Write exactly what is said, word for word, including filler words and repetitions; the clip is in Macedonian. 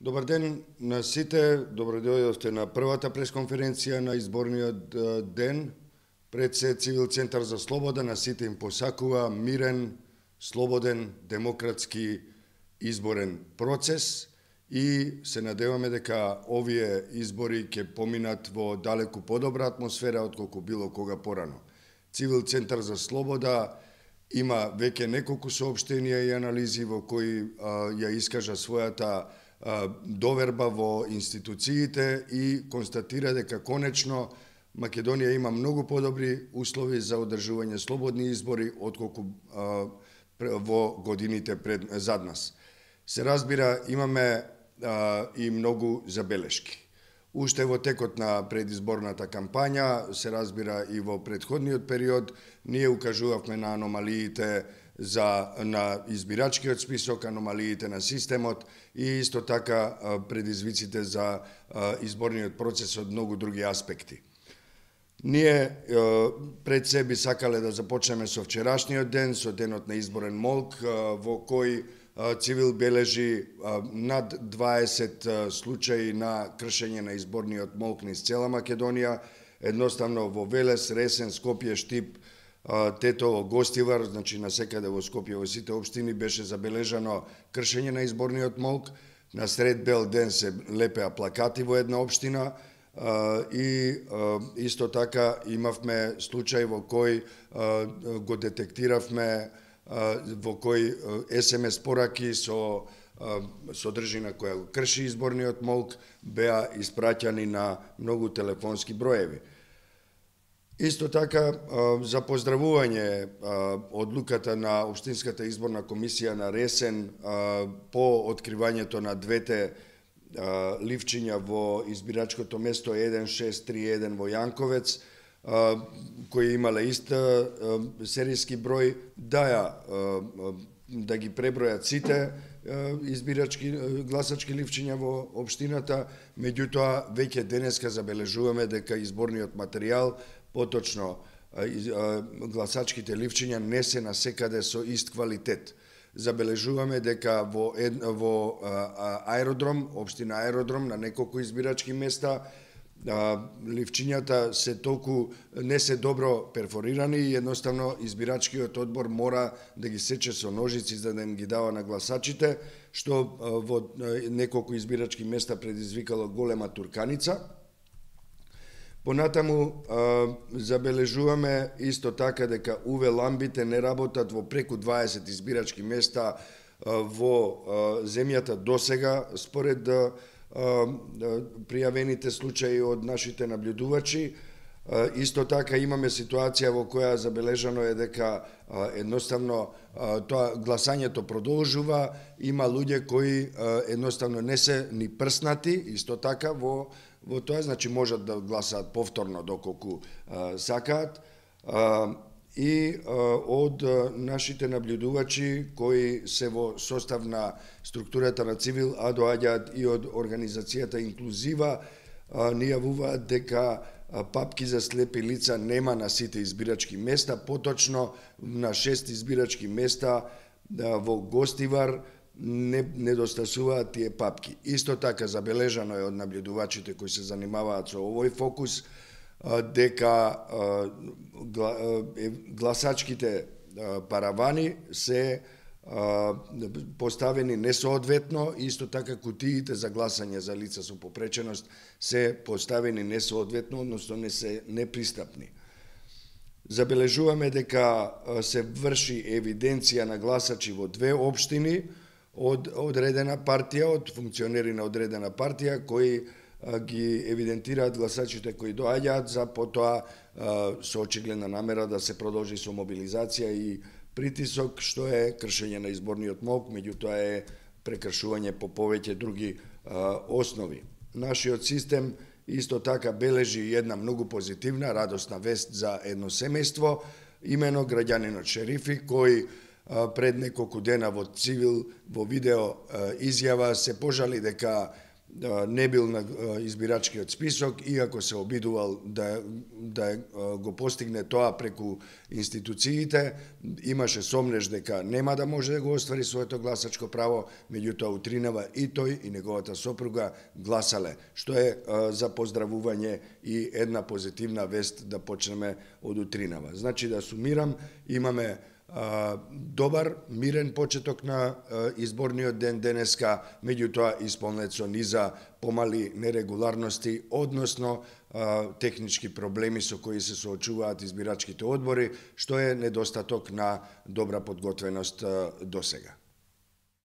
Добар ден на сите, добро дојдовте на првата пресконференција на изборниот ден. Пред се Цивил Центар за слобода на сите им посакува мирен, слободен, демократски изборен процес и се надеваме дека овие избори ќе поминат во далеку подобра атмосфера отколку било кога порано. Цивил Центар за слобода има веќе неколку соопштенија и анализи во кои а, ја искажа својата доверба во институциите и констатира дека конечно Македонија има многу подобри услови за одржување слободни избори отколку а, во годините пред зад нас. Се разбира, имаме а, и многу забелешки. Уште во текот на предизборната кампања, се разбира и во претходниот период, ние укажувавме на аномалиите за на избирачкиот список, аномалиите на системот и исто така предизвиците за изборниот процес од многу други аспекти. Ние пред се би сакале да започнеме со вчерашниот ден, со денот на изборен молк, во кој Цивил бележи над дваесет случаи на кршење на изборниот молк низ цела Македонија, едноставно во Велес, Ресен, Скопје, Штип, Тетово, Гостивар, значи насекаде во Скопје, во сите општини беше забележано кршење на изборниот молк. На сред бел ден се лепеа плакати во една општина и исто така имавме случај во кој го детектиравме во кој ес ем ес пораки со содржина која го крши изборниот молк беа испраќани на многу телефонски броеви. Исто така, за поздравување одлуката на Општинската изборна комисија на Ресен по откривањето на двете ливчиња во избирачкото место еден шест три еден во Јанковец, кои имале ист серијски број, да ја да ги пребројат сите избирачки гласачки ливчиња во општината, меѓутоа веќе денеска забележуваме дека изборниот материјал, поточно гласачките ливчиња не се насекаде со ист квалитет. Забележуваме дека во, ед, во аеродром, општина Аеродром, на неколку избирачки места, ливчињата се толку не се добро перфорирани и едноставно избирачкиот одбор мора да ги сече со ножици за да им ги дава на гласачите, што во неколку избирачки места предизвикало голема турканица. Понатаму забележуваме исто така дека УВ ламбите не работат во преку дваесет избирачки места во земјата досега, според пријавените случаи од нашите наблюдувачи. Исто така имаме ситуација во која забележано е дека едноставно тоа гласањето продолжува, има луѓе кои едноставно не се ни прснати, исто така во во тоа, значи можат да гласаат повторно доколку сакаат. И од нашите наблюдувачи кои се во состав на структурата на Цивил, а доаѓаат и од организацијата Инклузива, ни јавуваат дека папки за слепи лица нема на сите избирачки места, поточно на шест избирачки места во Гостивар не недостасуваат тие папки. Исто така забележано е од наблюдувачите кои се занимаваат со овој фокус дека гласачките паравани се поставени несоодветно, исто така кутиите за гласање за лица со попреченост се поставени несоодветно, односно не се непристапни. Забележуваме дека се врши евиденција на гласачи во две општини од одредена партија, од функционери на одредена партија, кои ги евидентираат гласачите кои доаѓаат за потоа со очигледна намера да се продолжи со мобилизација и притисок, што е кршење на изборниот молк, меѓутоа е прекршување по повеќе други основи. Нашиот систем исто така бележи една многу позитивна, радосна вест за едно семејство, имено граѓанинот Шерифи, кој пред неколку дена во Цивил, во видео изјава, се пожали дека не бил на избирачкиот список, иако се обидувал да, да го постигне тоа преку институциите, имаше сомнеж дека нема да може да го оствари своето гласачко право, меѓутоа утринава и тој и неговата сопруга гласале, што е за поздравување и една позитивна вест да почнеме од утринава. Значи, да сумирам, имаме добар, мирен почеток на изборниот ден денеска, меѓутоа исполнет со низа помали нерегуларности, односно технички проблеми со кои се соочуваат избирачките одбори, што е недостаток на добра подготвеност досега.